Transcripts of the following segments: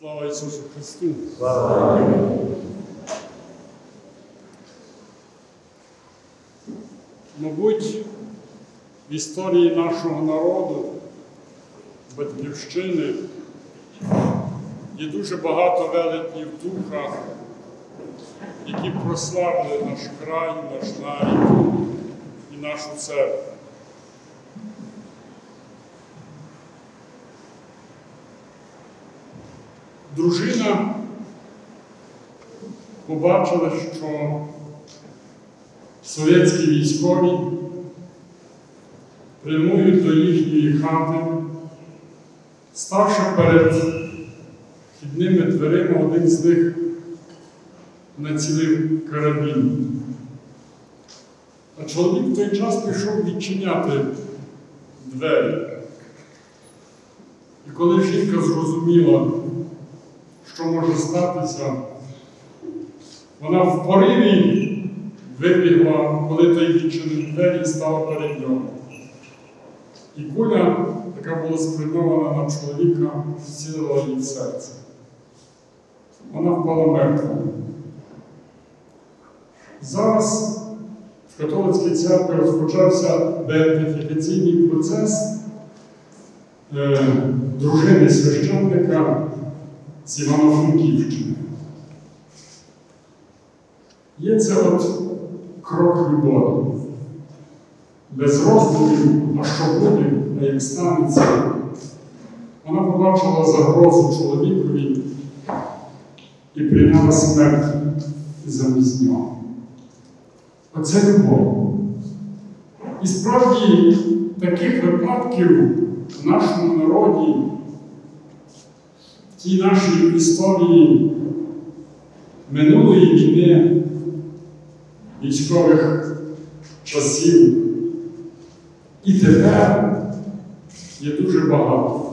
Слава Ісусу Христу! Слава! Мабуть, в історії нашого народу, Батьківщини, є дуже багато велетнів духа, які прославили наш край, наш народ і нашу церкву. Дружина побачила, що совєтські військові прямують до їхньої хати, ставши перед вхідними дверима, один з них націлив карабін. А чоловік в той час пішов відчиняти двері. І коли жінка зрозуміла, що може статися, вона в пориві вибігла, коли той відчинив двері і стала перед ним. І куля, яка була спрямована на чоловіка, зцілила її в серце. Вона впала мертва. Зараз в католицькій церкві розпочався беатифікаційний процес дружини священника з Івано-Франківщини. Є це крок любові. Без роздумів, а що буде, а як станеться. Вона побачила загрозу чоловікові і прийняла смерть замість нього. Оце любов. І справді таких випадків в нашому народі, в тій нашій історії минулої війни, військових часів, і тепер є дуже багато.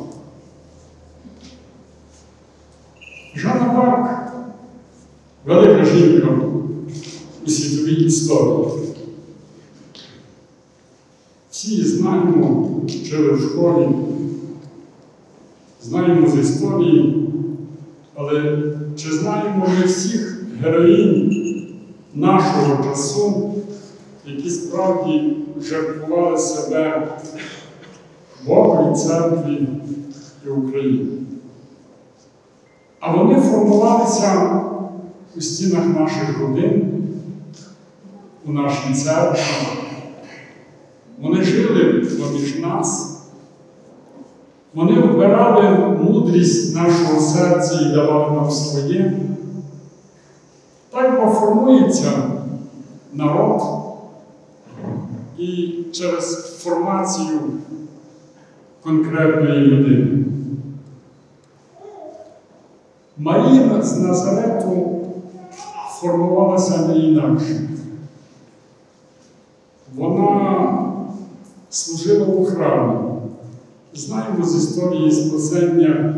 Жанна Дарк – велика жінка у світовій історії. Всі знаємо, вчили в школі, знаємо з історії, але чи знаємо ми всіх героїнь нашого часу, які справді жертвували себе Богу і церкві і Україні? А вони формувалися у стінах наших родин, у нашій церкві. Вони жили поміж нас. Вони вбирали мудрість нашого серця і давали нам своє. Так формується народ і через формацію конкретної людини. Марія з Назарету формувалася не інакше. Вона служила у храмі. Знаємо з історії спасення,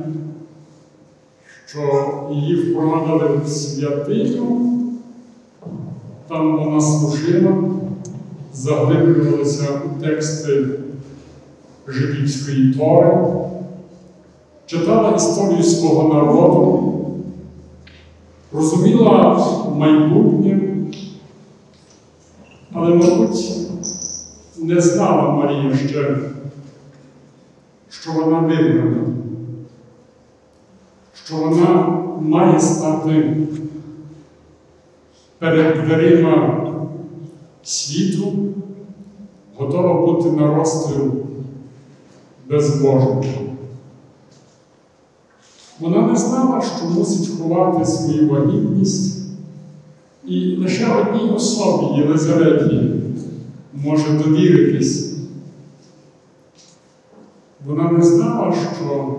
що її впровадили в святиню, там вона служила, заглиблювалася у тексти жидівської Тори, читала історію свого народу, розуміла майбутнє, але, мабуть, не знала Марія ще, що вона вибрана, що вона має стати перед дверима світу, готова бути на розстріл безбожного. Вона не знала, що мусить ховати свою вагітність, і лише одній особі, Єлизаветі, може довіритись. Вона не знала, що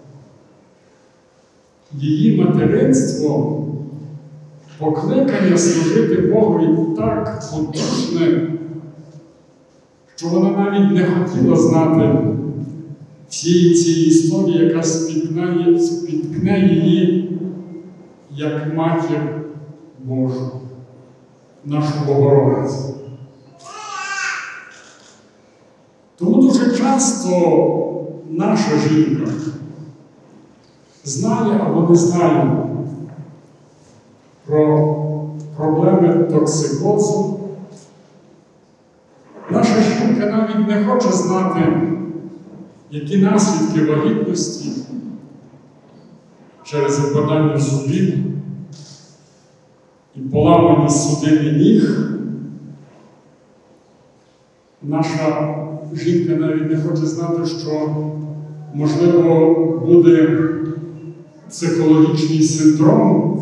її материнство, покликання служити Богові так потужне, що вона навіть не хотіла знати цієї історії, яка спіткне її як матір Божу, нашу Богородицю. Тому дуже часто наша жінка знає або не знає про проблеми токсикозу. Наша жінка навіть не хоче знати, які наслідки вагітності через випадання зубів і поламані судини ніг. Наша жінка навіть не хоче знати, що, можливо, буде психологічний синдром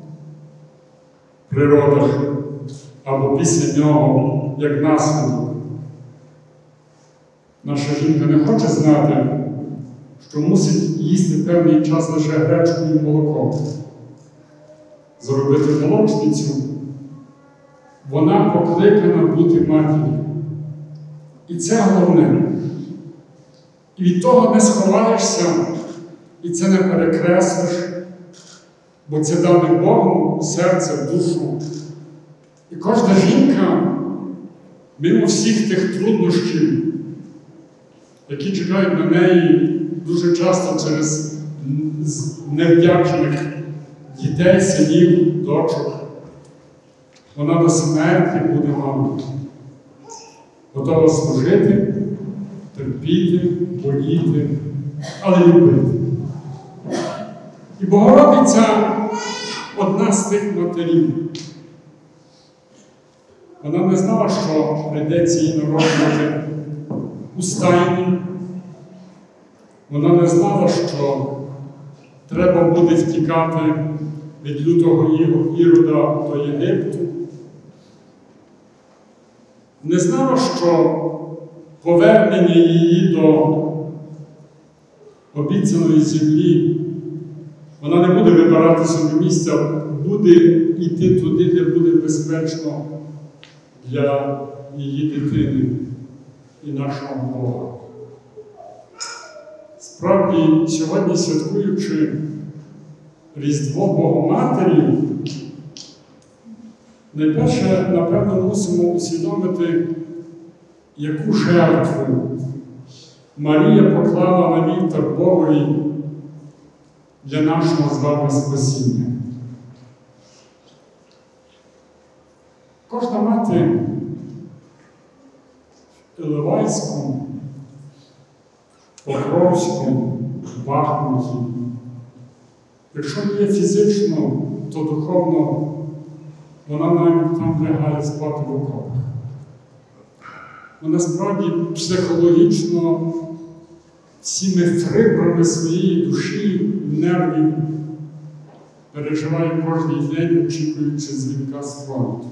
при родах або після нього, як наслідок. Наша жінка не хоче знати, що мусить їсти певний час лише гречку і молоко. Зробити молочницю. Вона покликана бути матір'ю. І це головне. І від того не сховаєшся, і це не перекреслиш, бо це дане Богом в серце, в душу. І кожна жінка, мимо всіх тих труднощів, які чекають на неї дуже часто через невдячних дітей, синів, дочок, вона до смерті буде мамою. Готова служити, терпіти, боліти, але любити. І Богородиця одна з тих матерів. Вона не знала, що прийдеться їй народжувати у стайні. Вона не знала, що треба буде втікати від лютого Ірода до Єгипту. Не знала, що повернення її до обіцяної землі, вона не буде вибирати собі місця, буде йти туди, де буде безпечно для її дитини і нашого Бога. Справді, сьогодні, святкуючи Різдво Богоматері, найперше, напевно, мусимо усвідомити, яку жертву Марія поклала на вівтар Богові для нашого з вами спасіння. Кожна мати в Іловайську, Покровську, Бахмуті, якщо не є фізично, то духовно вона навіть там лягає спати в окопах. Вона справді психологічно всіми фибрами своєї душі, нервів переживає кожен день, очікуючи дзвінка з фронту.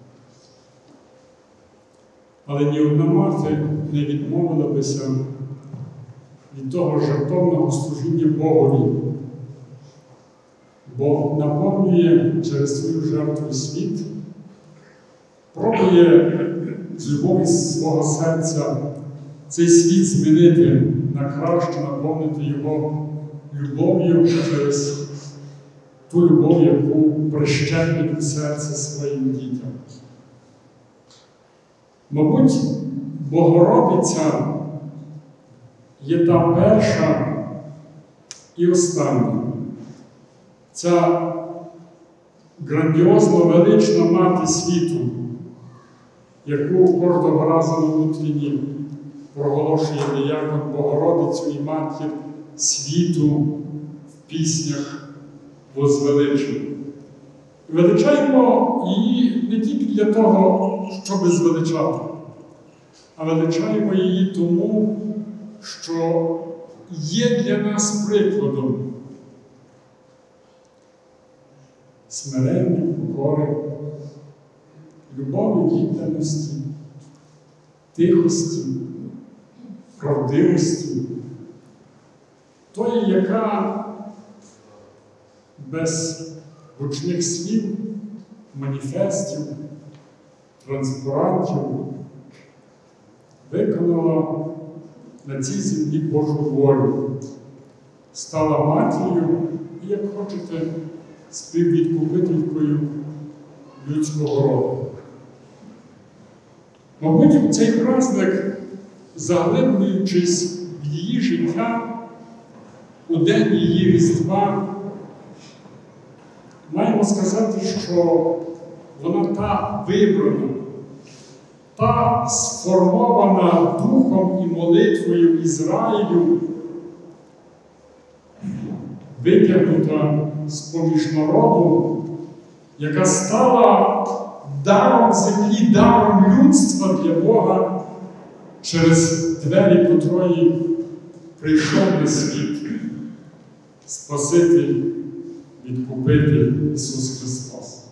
Але ні одна мати не відмовила бися від того жертовного служіння Богові, бо наповнює через свою жертву світ, пробує з любові свого серця цей світ змінити на краще, наповнити його любов'ю через ту любов, яку прищеплює в серце своїм дітям. Мабуть, Богородиця є та перша і остання. Ця грандіозно велична мати світу, яку кожного разу на утренні проголошує диякон Богородицю і матір світу в піснях возвеличує. Величаємо її не тільки для того, щоб звеличати, а величаємо її тому, що є для нас прикладом смирення, покори, любові, відданості, тихості, правдивості, тої, яка без гучних слів, маніфестів, транспарантів виконала на цій землі Божу волю, стала матір'ю і, як хочете, співвідкупителькою людського роду. Мабуть, у цей праздник, заглиблюючись в її життя, у день її Різдва, маємо сказати, що вона та вибрана, та сформована духом і молитвою Ізраїлю, витягнута з-поміж народу, яка стала даром землі, даром людства для Бога, через двері котрої прийшов на світ Спаситель, Відкупитель Ісус Христос.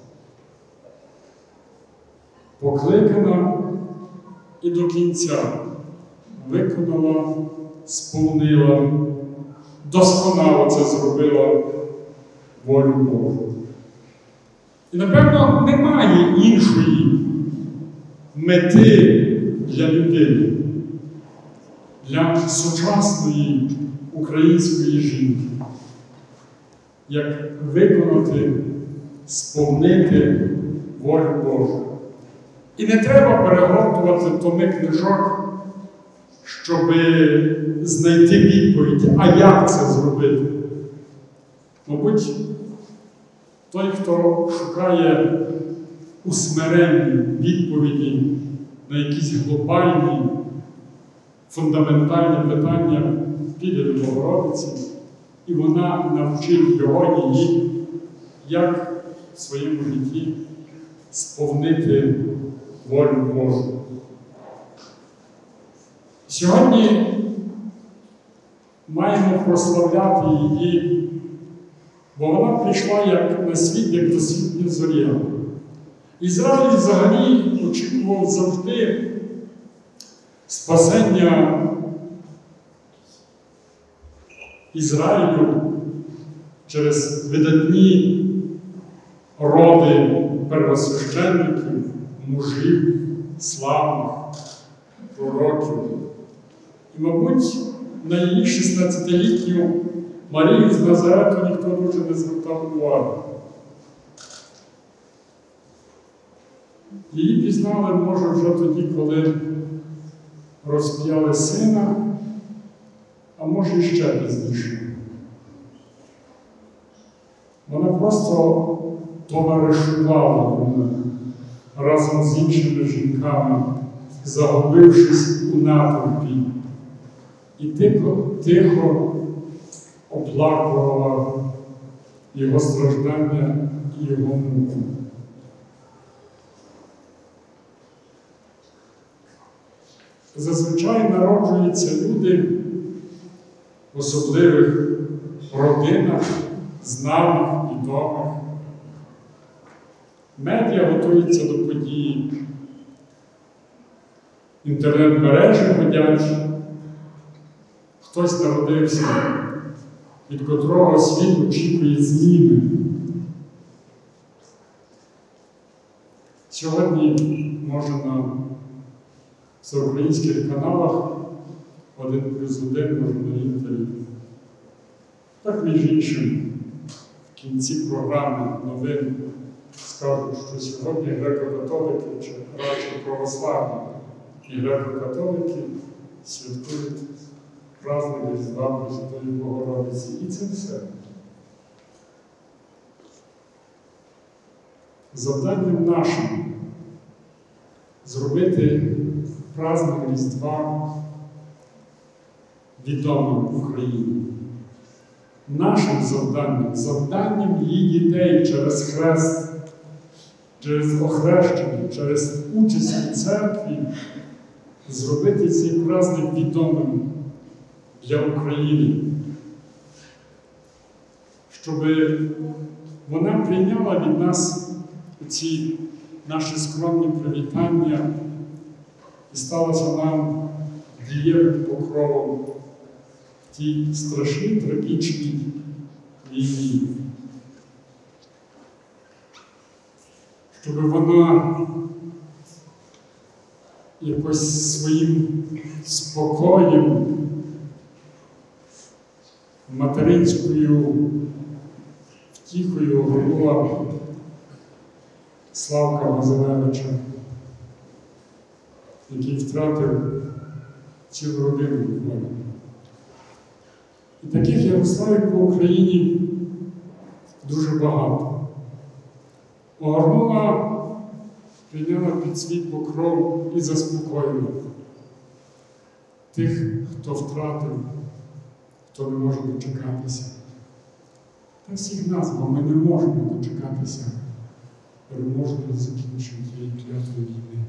Покликана і до кінця виконала, сповнила, досконало це зробила волю Божу. І, напевно, немає іншої мети для людини, для сучасної української жінки, як виконати, сповнити волю Божу. І не треба перегортувати томи книжок, щоб знайти відповідь, а як це зробити. Мабуть, той, хто шукає у смиренні відповіді на якісь глобальні, фундаментальні питання, піде до Богородиці, і вона навчить його, її, як в своєму житті сповнити волю Божу. Сьогодні маємо прославляти її, бо вона прийшла як на світ, як досвітня зоря. Ізраїль взагалі очікував завжди спасення Ізраїлю через видатні роди первосвященників, мужів, славних, пророків. І, мабуть, на її 16-літню Марію з Назарету ніхто дуже не звертав уваги. Її пізнали, може, вже тоді, коли розп'яли сина, а може, і ще пізніше. Вона просто товаришувала разом з іншими жінками, загубившись у натовпі, і тихо оплакувала його страждання і його муку. Зазвичай народжуються люди в особливих родинах, знаних, відомих. Медіа готуються до події. Інтернет-мережі ходять. Хтось народився, від котрого світ очікує зміни. Сьогодні, може, на всеукраїнських каналах 1+1, може, на Інтері. Так, між іншим, в кінці програми новин скажуть, що сьогодні греко-католики, чи радше православні і греко-католики святкують праздник Різдва Пресвятої Богородиці. І це все. Завданням нашим зробити праздник Різдва відомим в Україні. Нашим завданням, завданням її дітей через хрест, через охрещення, через участь у церкві, зробити цей праздник відомим для України. Щоб вона прийняла від нас ці наші скромні привітання і сталося нам дієвим покровом в тій страшній, трагічній війні. Щоб вона якось своїм спокоєм, материнською втіхою огорнула Славка Мазелевича, який втратив цілу родину в мене. І таких Ярославів по Україні дуже багато. Огорнула, прийняла під свій покров і заспокоїла тих, хто втратив, хто не може дочекатися. Та всіх нас, бо ми не можемо дочекатися переможного закінчення тієї клятої війни.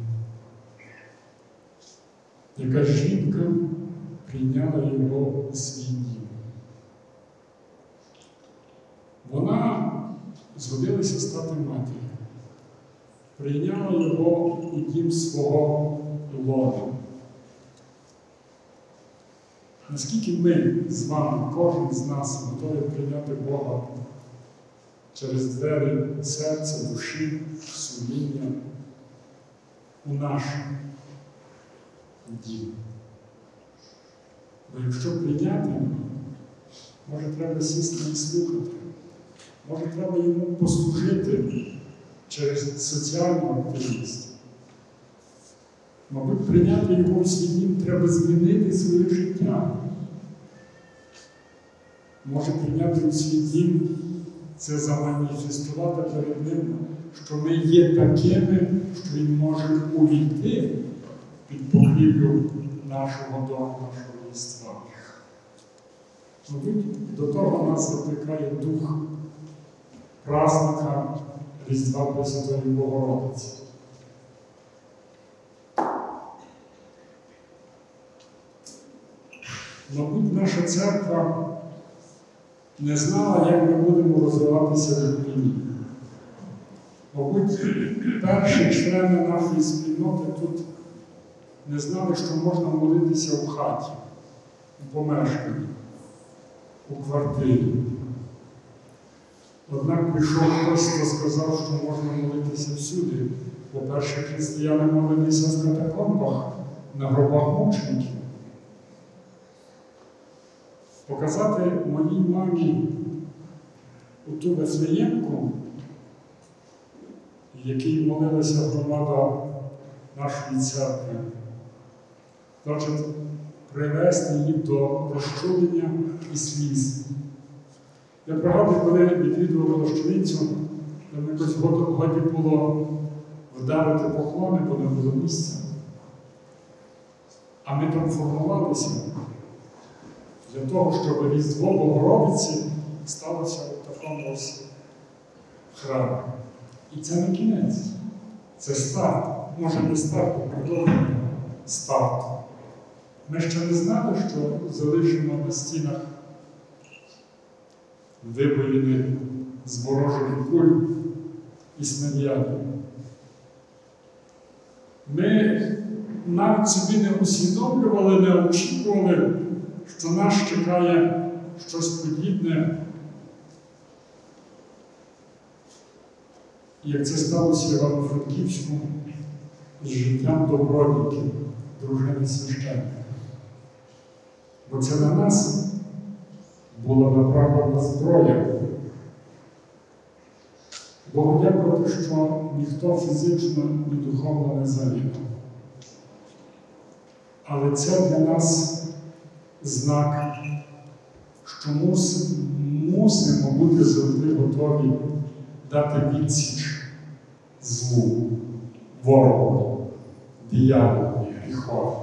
Яка жінка прийняла його у свій дім. Вона згодилася стати матір'ю, прийняла його у дім свого лона. Наскільки ми з вами, кожен з нас, готові прийняти Бога через двері серця, душі, сумління у наш дім? Бо якщо прийняти, може треба сісти і слухати, може треба йому послужити через соціальну активність. Мабуть, прийняти його у свій дім треба змінити своє життя. Може прийняти у свій дім – це заманіфестувати перед ним, що ми є такими, що він може увійти під покрівлю нашого дому, нашого єства. Мабуть, до того нас закликає дух праздника Різдва Пресвятої Богородиці. Мабуть, наша церква не знала, як ми будемо розвиватися в Україні. Мабуть, перші члени нашої спільноти тут не знали, що можна молитися у хаті, у помешканні, у квартирі. Однак прийшов хтось, хто сказав, що можна молитися всюди. По-перше, християни молилися в катакомбах, на гробах мучеників. Показати моїй мамі у ту Вифлеємку, в якій молилася громада нашої церкви, значить, привести її до розчулення і сліз. Я пригадую, коли відвідував Лощиницю, там якось годі було вдарити поклони, бо не було місця. А ми там формувалися для того, щоб Різдво Богородиці сталося у такому ось храмі. І це не кінець, це старт. Може не старт, а продовження старту. Ми ще не знали, що залишимо на стінах вибоїни з ворожих куль і снарядів. Ми навіть собі не усвідомлювали, не очікували, що нас чекає щось подібне, як це сталося в Івано-Франківську з життям Добродійки, дружини священника. Бо це на нас була направлена зброя. Богу дякувати, що ніхто фізично і духовно не загинув. Але це для нас знак, що мусимо бути завжди готові дати відсіч злу, ворогу, дияволу, гріхові.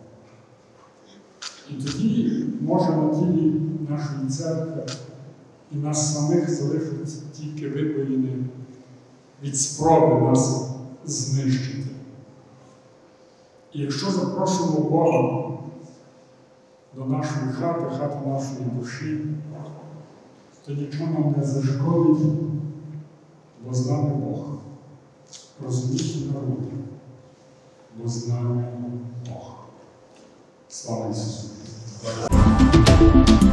І тоді може на тілі нашої церкви і нас самих залишиться тільки вибоїни від спроби нас знищити. І якщо запросимо Бога до нашої хати, хати нашої душі, то нічого нам не зашкодить, бо з нами Бог. Розумійте народи, бо з нами Бог. Слава Ісусу!